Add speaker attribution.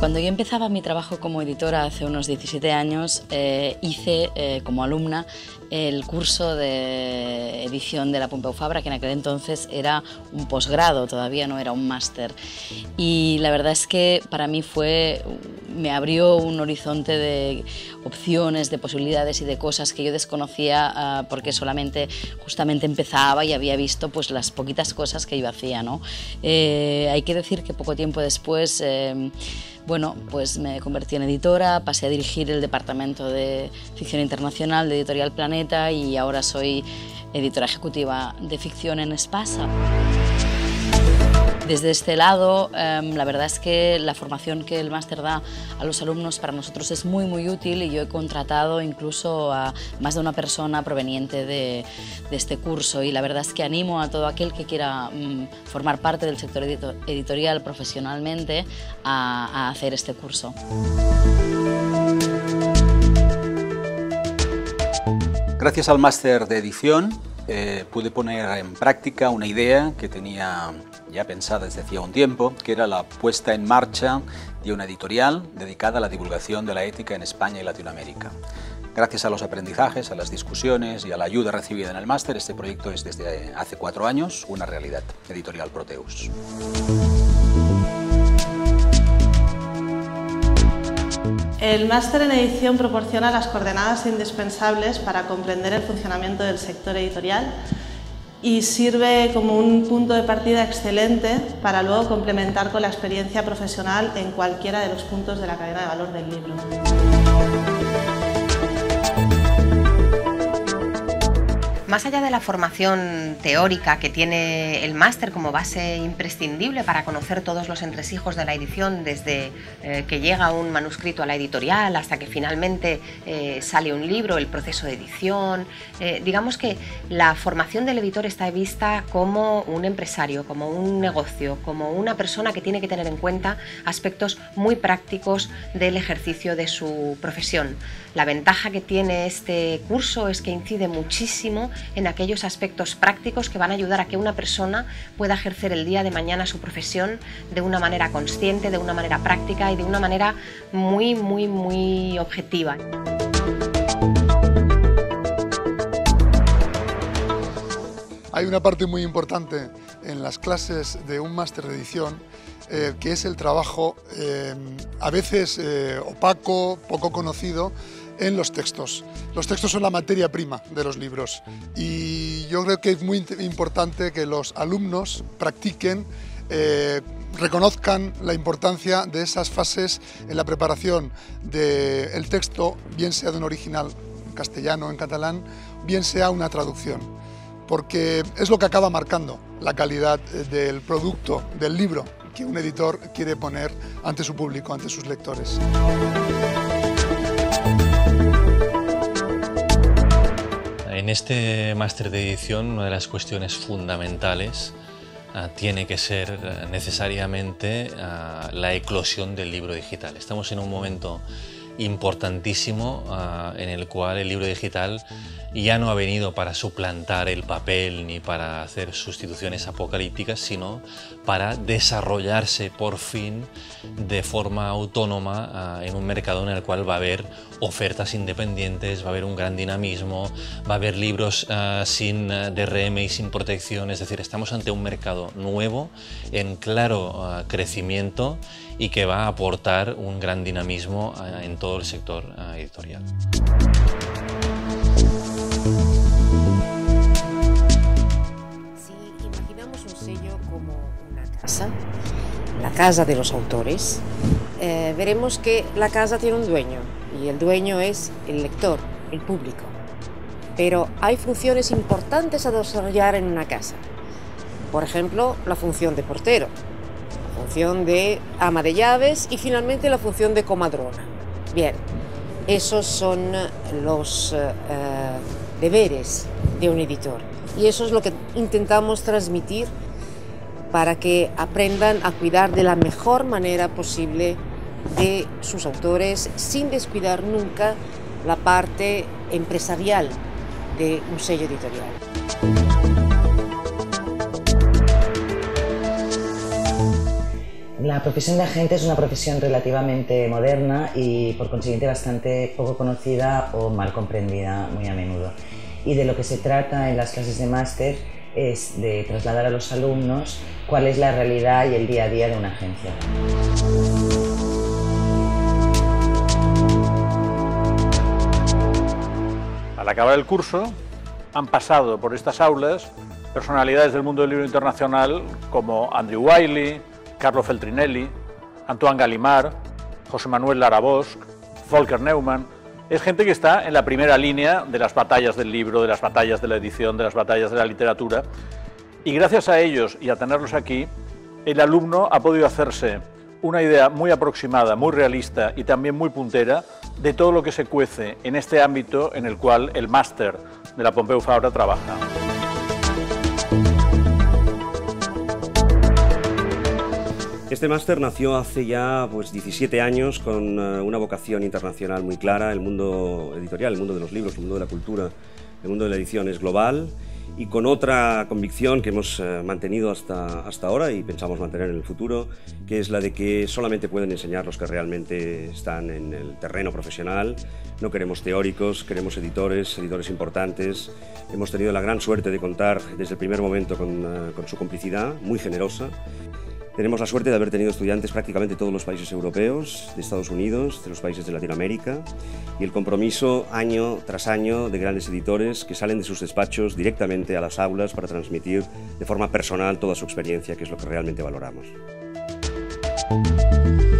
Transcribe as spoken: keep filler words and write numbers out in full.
Speaker 1: Cuando yo empezaba mi trabajo como editora hace unos diecisiete años, eh, hice eh, como alumna el curso de edición de la Pompeu Fabra, que en aquel entonces era un posgrado, todavía no era un máster. Y la verdad es que para mí fue, me abrió un horizonte de opciones, de posibilidades y de cosas que yo desconocía uh, porque solamente justamente empezaba y había visto pues las poquitas cosas que yo hacía, ¿no? Eh, hay que decir que poco tiempo después eh, bueno, pues me convertí en editora, pasé a dirigir el departamento de ficción internacional de Editorial Planeta y ahora soy editora ejecutiva de ficción en Espasa. Desde este lado, eh, la verdad es que la formación que el máster da a los alumnos para nosotros es muy muy útil y yo he contratado incluso a más de una persona proveniente de, de este curso y la verdad es que animo a todo aquel que quiera mm, formar parte del sector edito editorial profesionalmente a, a hacer este curso.
Speaker 2: Gracias al máster de edición eh, pude poner en práctica una idea que tenía ya pensada desde hacía un tiempo, que era la puesta en marcha de una editorial dedicada a la divulgación de la ética en España y Latinoamérica. Gracias a los aprendizajes, a las discusiones y a la ayuda recibida en el máster, este proyecto es desde hace cuatro años una realidad. Editorial Proteus.
Speaker 3: El máster en edición proporciona las coordenadas indispensables para comprender el funcionamiento del sector editorial y sirve como un punto de partida excelente para luego complementar con la experiencia profesional en cualquiera de los puntos de la cadena de valor del libro.
Speaker 4: Más allá de la formación teórica que tiene el máster como base imprescindible para conocer todos los entresijos de la edición, desde eh, que llega un manuscrito a la editorial hasta que finalmente eh, sale un libro, el proceso de edición, eh, digamos que la formación del editor está vista como un empresario, como un negocio, como una persona que tiene que tener en cuenta aspectos muy prácticos del ejercicio de su profesión. La ventaja que tiene este curso es que incide muchísimo en aquellos aspectos prácticos que van a ayudar a que una persona pueda ejercer el día de mañana su profesión de una manera consciente, de una manera práctica y de una manera muy, muy, muy objetiva.
Speaker 5: Hay una parte muy importante en las clases de un máster de edición eh, que es el trabajo eh, a veces eh, opaco, poco conocido, en los textos. Los textos son la materia prima de los libros y yo creo que es muy importante que los alumnos practiquen, eh, reconozcan la importancia de esas fases en la preparación del texto, bien sea de un original en castellano o en catalán, bien sea una traducción, porque es lo que acaba marcando la calidad del producto, del libro que un editor quiere poner ante su público, ante sus lectores.
Speaker 6: En este máster de edición, una de las cuestiones fundamentales uh, tiene que ser uh, necesariamente uh, la eclosión del libro digital. Estamos en un momento importantísimo uh, en el cual el libro digital ya no ha venido para suplantar el papel ni para hacer sustituciones apocalípticas, sino para desarrollarse por fin de forma autónoma uh, en un mercado en el cual va a haber ofertas independientes, va a haber un gran dinamismo, va a haber libros uh, sin uh, D R M y sin protección, es decir, estamos ante un mercado nuevo en claro uh, crecimiento y que va a aportar un gran dinamismo uh, en todo el sector uh, editorial.
Speaker 7: Si imaginamos un sello como una casa, la casa de los autores, eh, veremos que la casa tiene un dueño y el dueño es el lector, el público. Pero hay funciones importantes a desarrollar en una casa. Por ejemplo, la función de portero, la función de ama de llaves y finalmente la función de comadrona. Bien, esos son los eh, deberes de un editor y eso es lo que intentamos transmitir para que aprendan a cuidar de la mejor manera posible de sus autores sin descuidar nunca la parte empresarial de un sello editorial.
Speaker 8: La profesión de agente es una profesión relativamente moderna y por consiguiente bastante poco conocida o mal comprendida muy a menudo. Y de lo que se trata en las clases de máster es de trasladar a los alumnos cuál es la realidad y el día a día de una agencia.
Speaker 9: Al acabar el curso han pasado por estas aulas personalidades del mundo del libro internacional como Andrew Wiley, Carlo Feltrinelli, Antoine Gallimard, José Manuel Lara Bosch, Volker Neumann. Es gente que está en la primera línea de las batallas del libro, de las batallas de la edición, de las batallas de la literatura. Y gracias a ellos y a tenerlos aquí, el alumno ha podido hacerse una idea muy aproximada, muy realista y también muy puntera de todo lo que se cuece en este ámbito en el cual el máster de la Pompeu Fabra trabaja.
Speaker 10: Este máster nació hace ya pues, diecisiete años con uh, una vocación internacional muy clara. El mundo editorial, el mundo de los libros, el mundo de la cultura, el mundo de la edición es global, y con otra convicción que hemos uh, mantenido hasta, hasta ahora y pensamos mantener en el futuro, que es la de que solamente pueden enseñar los que realmente están en el terreno profesional. No queremos teóricos, queremos editores, editores importantes. Hemos tenido la gran suerte de contar desde el primer momento con, uh, con su complicidad, muy generosa. Tenemos la suerte de haber tenido estudiantes prácticamente de todos los países europeos, de Estados Unidos, de los países de Latinoamérica, y el compromiso año tras año de grandes editores que salen de sus despachos directamente a las aulas para transmitir de forma personal toda su experiencia, que es lo que realmente valoramos.